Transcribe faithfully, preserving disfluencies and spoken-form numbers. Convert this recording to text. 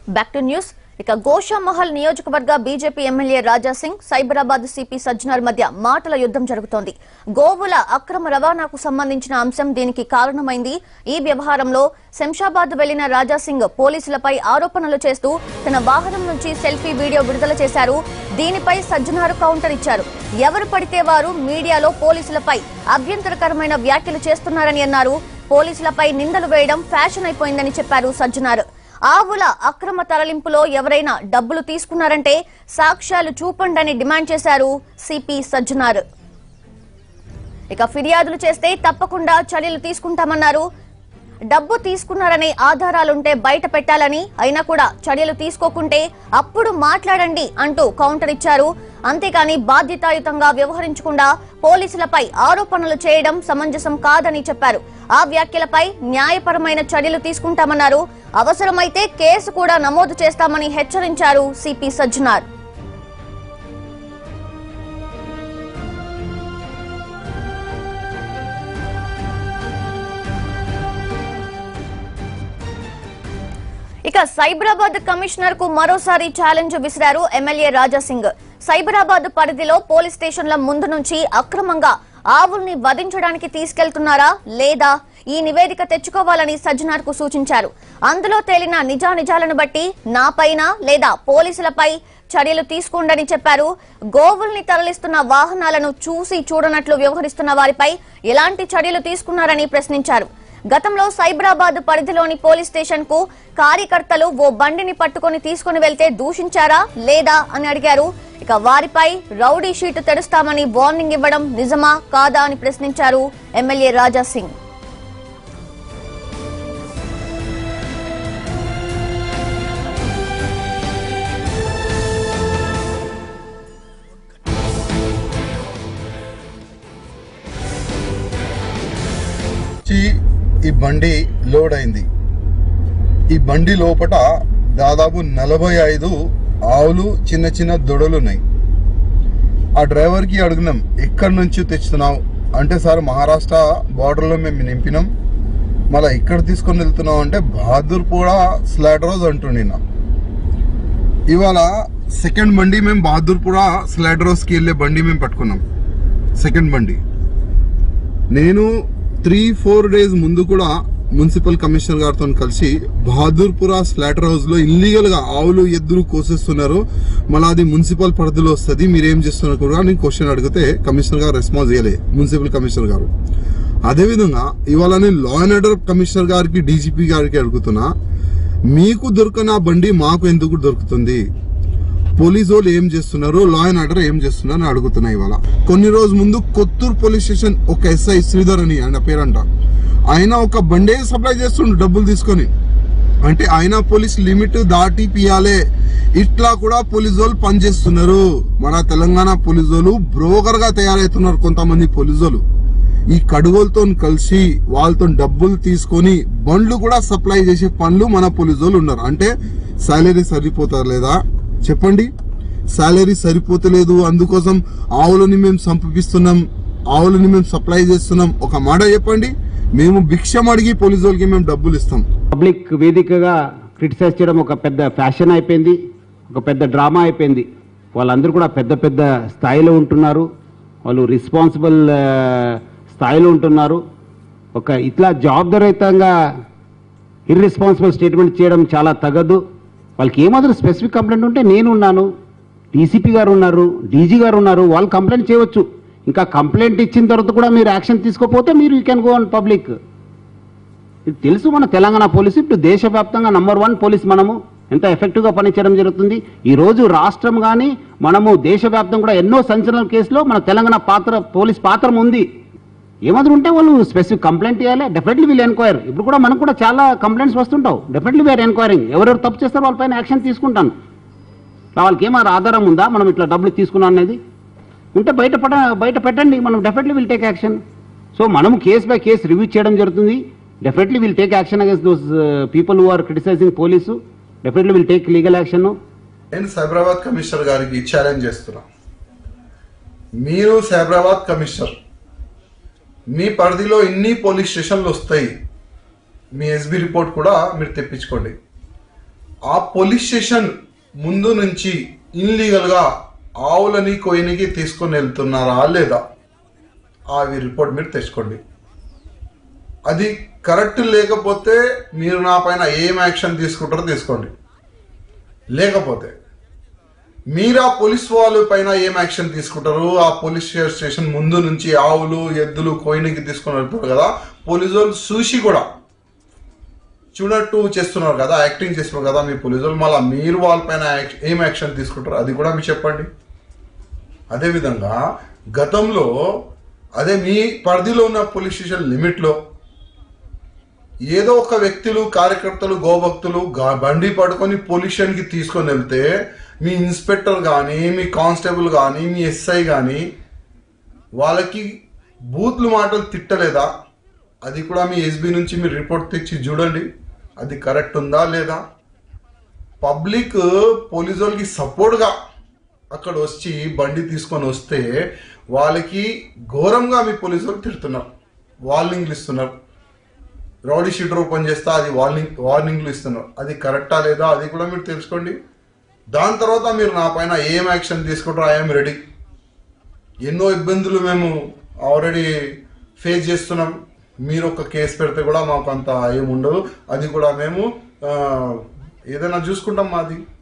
Back to news. ఇక గోషామహల్ నియోజకవర్గ BJP MLA Raja Singh Cyberabad CP Sajjanar మధ్య మాటల యుద్ధం జరుగుతోంది. గోవుల అక్రమ రవాణాకు సంబంధించిన అంశం దీనికి కారణమైంది. ఈ వ్యవహారంలో శంషాబాద్ వెళ్లిన రాజా సింగ్ పోలీసులపై ఆరోపణలు చేస్తూ తన వాహనం నుంచి సెల్ఫీ వీడియో విడుదల చేశారు. దీనిపై సజ్జనర్ కౌంటర్ ఇచ్చారు. ఎవరు పడితే వారు మీడియాలో పోలీసులపై అభ్యంతరకరమైన వ్యాఖ్యలు చేస్తున్నారని అన్నారు. పోలీసులపై నిందలు వేయడం ఫ్యాషన్ అయిపోయిందని చెప్పారు సజ్జనర్. ఆవుల అక్రమ తరలింపులో ఎవరైనా డబ్బులు తీసుకున్నారంటే సాక్ష్యాలు చూపండని డిమాండ్ చేశారు సిపి సజ్జనార్. ఇక ఫిర్యాదులు చేస్తే తప్పకుండా చర్యలు తీసుకుంటామన్నారు. డబ్బు తీసుకున్నారనే ఆధారాలుంటే బయట పెట్టాలని, అయినా కూడా చర్యలు తీసుకోకుంటే అప్పుడు మాట్లాడండి అంటూ కౌంటర్ ఇచ్చారు. అంతేకాని బాధ్యతాయుతంగా వ్యవహరించకుండా పోలీసులపై ఆరోపణలు చేయడం సమంజసం కాదని చెప్పారు. ఆ వ్యాఖ్యలపై న్యాయపరమైన చర్యలు తీసుకుంటామన్నారు. అవసరమైతే కేసు కూడా నమోదు చేస్తామని హెచ్చరించారు సిపి సజ్జనార్. ఇక సైబరాబాద్ కమిషనర్ కు మరోసారి ఛాలెంజ్ విసిరారు ఎమ్మెల్యే రాజా సింగ్. సైబరాబాద్ పరిధిలో పోలీస్ స్టేషన్ల ముందు నుంచి అక్రమంగా ఆవుల్ని వధించడానికి తీసుకెళ్తున్నారా లేదా ఈ నివేదిక తెచ్చుకోవాలని సజ్జనార్ కు సూచించారు. అందులో తేలిన నిజానిజాలను బట్టి నాపైన లేదా పోలీసులపై చర్యలు తీసుకోండని చెప్పారు. గోవుల్ని తరలిస్తున్న వాహనాలను చూసి చూడనట్లు వ్యవహరిస్తున్న వారిపై ఎలాంటి చర్యలు తీసుకున్నారని ప్రశ్నించారు. గతంలో సైబరాబాద్ పరిధిలోని పోలీస్ స్టేషన్ కు కార్యకర్తలు ఓ బండిని పట్టుకుని తీసుకుని వెళ్తే దూషించారా లేదా అని అడిగారు. ఇక వారిపై రౌడీ షీటు తెరుస్తామని వార్నింగ్ ఇవ్వడం నిజమా కాదా అని ప్రశ్నించారు ఎమ్మెల్యే రాజా సింగ్. ఈ బండి లోడ్ అయింది. ఈ బండి లోపల దాదాపు నలభై ఐదు ఆవులు చిన్న చిన్న దొడలు ఉన్నాయి. ఆ డ్రైవర్కి అడిగినాం, ఎక్కడి నుంచి తెచ్చుతున్నావు అంటే, సార్ మహారాష్ట్ర బార్డర్లో మేము నింపినాం, మళ్ళీ ఇక్కడ తీసుకొని వెళ్తున్నాం అంటే బహదూర్పుర స్లాట్ రోజ్ అంటుండినా. ఇవాళ సెకండ్ బండి మేము బహదూర్పుర స్లాట్ రోజ్కి వెళ్ళే బండి మేము పట్టుకున్నాం. సెకండ్ బండి నేను త్రీ ఫోర్ డేస్ ముందు కూడా మున్సిపల్ కమిషనర్ గారితో కలిసి బహదూర్పుర స్లాటర్ హౌస్ లో ఇల్లీగల్ గా ఆవులు ఎద్దులు కోసేస్తున్నారు, మళ్ళీ అది మున్సిపల్ పరిధిలో వస్తుంది, మీరేం చేస్తున్నారు కూడా నేను క్వశ్చన్ అడిగితే కమిషనర్ గారు రెస్పాన్స్ చేయలేదు, మున్సిపల్ కమిషనర్ గారు. అదేవిధంగా ఇవాళ నేను లా అండ్ ఆర్డర్ కమిషనర్ గారికి డీజీపీ గారికి అడుగుతున్నా, మీకు దొరకని ఆ బండి మాకు ఎందుకు దొరుకుతుంది? పోలీసు వాళ్ళు ఏం చేస్తున్నారు, లా అండ్ ఆర్డర్ ఏం చేస్తున్నారు అని అడుగుతున్నా. ఇవాళ కొన్ని రోజు ముందు కొత్తూరు పోలీస్ స్టేషన్ ఒక ఎస్ఐ శ్రీధర్ అని ఆయన పేరంట, ఆయన ఒక బండే సప్లై చేస్తుండు డబ్బులు తీసుకొని. అంటే ఆయన పోలీస్ లిమిట్ దాటి పియాలే. ఇట్లా కూడా పోలీసు వాళ్ళు పనిచేస్తున్నారు. మన తెలంగాణ పోలీసు వాళ్ళు బ్రోకర్ గా తయారవుతున్నారు. కొంతమంది పోలీసు వాళ్ళు ఈ కడుగోలతో కలిసి వాళ్ళతో డబ్బులు తీసుకొని బండ్లు కూడా సప్లై చేసే పనులు మన పోలీసు వాళ్ళు ఉన్నారు. అంటే సాలరీ సరిపోతారు లేదా చెప్పండి? సాలరీ సరిపోతలేదు, అందుకోసం ఆవులని మేము సంపిస్తున్నాం, ఆవులని మేము సప్లై చేస్తున్నాం. ఒక మాట చెప్పండి, మేము భిక్షం అడిగి పోలీసు వాళ్ళకి మేము డబ్బులు ఇస్తాం. పబ్లిక్ వేదికగా క్రిటిసైజ్ చేయడం ఒక పెద్ద ఫ్యాషన్ అయిపోయింది, ఒక పెద్ద డ్రామా అయిపోయింది. వాళ్ళందరూ కూడా పెద్ద పెద్ద స్థాయిలో ఉంటున్నారు, వాళ్ళు రెస్పాన్సిబుల్ స్థాయిలో ఉంటున్నారు. ఒక ఇట్లా జవాబుదారీతంగా ఇర్రెస్పాన్సిబుల్ స్టేట్మెంట్ చేయడం చాలా తగదు. వాళ్ళకి ఏమాత్రం స్పెసిఫిక్ కంప్లైంట్ ఉంటే నేను ఉన్నాను, డీసీపీ గారు ఉన్నారు, డీజీ గారు ఉన్నారు, వాళ్ళు కంప్లైంట్ చేయవచ్చు. ఇంకా కంప్లైంట్ ఇచ్చిన తర్వాత కూడా మీరు యాక్షన్ తీసుకోకపోతే మీరు you can go on public. ఇది తెలుసు, మన తెలంగాణ పోలీసు ఇప్పుడు దేశవ్యాప్తంగా నంబర్ వన్ పోలీస్. మనము ఎంత ఎఫెక్టివ్గా పనిచేయడం జరుగుతుంది. ఈరోజు రాష్ట్రం కానీ మనము దేశవ్యాప్తంగా కూడా ఎన్నో సంచలన కేసులో మన తెలంగాణ పాత్ర పోలీస్ పాత్ర ఉంది. ఏమాత్రం ఉంటే వాళ్ళు స్పెసిఫిక్ కంప్లైంట్ చేయాలి. Definitely we'll enquire. ఇప్పుడు కూడా మనకు కూడా చాలా కంప్లైంట్స్ వస్తుంటావు. Definitely we are enquiring. ఎవరెవరు తప్పు చేస్తారో వాళ్ళపైన యాక్షన్ తీసుకుంటాను. వాళ్ళకి ఏమైనా ఆధారం ఉందా మనం ఇట్లా డబ్బులు తీసుకున్నాం అనేది ఉంటే బయట పడ బయట పెట్టండి, మనం definitely will take action. So మనం కేస్ బై కేస్ రివ్యూ చేయడం జరుగుతుంది. Definitely will take action against those people who are criticising police. Definitely will take legal action. నేను సైబరాబాద్ కమిషనర్ గారికి ఛాలెంజ్ చేస్తున్నా, మీరు సైబరాబాద్ కమిషనర్, మీ పరిధిలో ఇన్ని పోలీస్ స్టేషన్లు వస్తాయి, మీ ఎస్బీ రిపోర్ట్ కూడా మీరు తెప్పించుకోండి. ఆ పోలీస్ స్టేషన్ ముందు నుంచి ఇన్లీగల్గా ఆవులని కొయ్యనికి తీసుకొని వెళ్తున్నారా లేదా అవి రిపోర్ట్ మీరు తెచ్చుకోండి. అది కరెక్ట్ లేకపోతే మీరు నా పైన ఏం యాక్షన్ తీసుకుంటారో తీసుకోండి. లేకపోతే మీరు ఆ పోలీస్ వాళ్ళ పైన ఏం యాక్షన్ తీసుకుంటారు, ఆ పోలీస్ స్టేషన్ ముందు నుంచి ఆవులు ఎద్దులు కోయినికి తీసుకొని వెళ్తారు కదా, పోలీసు వాళ్ళు చూసి కూడా చూడట్టు చేస్తున్నారు కదా, యాక్టింగ్ చేస్తున్నారు కదా మీ పోలీసు వాళ్ళు, మళ్ళీ మీరు వాళ్ళపైన ఏం యాక్షన్ తీసుకుంటారు అది కూడా మీరు చెప్పండి. అదేవిధంగా గతంలో అదే మీ పరిధిలో ఉన్న పోలీస్ స్టేషన్ లిమిట్లో ఏదో ఒక వ్యక్తులు కార్యకర్తలు గోభక్తులు బండి పడుకొని పోలీస్ స్టేషన్కి తీసుకొని వెళ్తే మీ ఇన్స్పెక్టర్ కానీ మీ కానిస్టేబుల్ కానీ మీ ఎస్ఐ కానీ వాళ్ళకి బూత్లు మాటలు తిట్టలేదా, అది కూడా మీ ఎస్బీ నుంచి మీరు రిపోర్ట్ తెచ్చి చూడండి అది కరెక్ట్ ఉందా లేదా. పబ్లిక్ పోలీసు వాళ్ళకి సపోర్ట్గా అక్కడ వచ్చి బండి తీసుకొని వస్తే వాళ్ళకి ఘోరంగా మీ పోలీసు వాళ్ళు తిడుతున్నారు, వార్నింగ్లు ఇస్తున్నారు. రౌడీ షీటర్ ఓపెన్ చేస్తా అది వార్నింగ్ వార్నింగ్లు ఇస్తున్నారు, అది కరెక్టా లేదా అది కూడా మీరు తెలుసుకోండి. దాని తర్వాత మీరు నా పైన ఏం యాక్షన్ తీసుకుంటారో ఐఎమ్ రెడీ. ఎన్నో ఇబ్బందులు మేము ఆల్రెడీ ఫేస్ చేస్తున్నాం, మీరు ఒక కేసు పెడితే కూడా మాకు అంత ఏముండదు, అది కూడా మేము ఏదైనా చూసుకుంటాం మాది.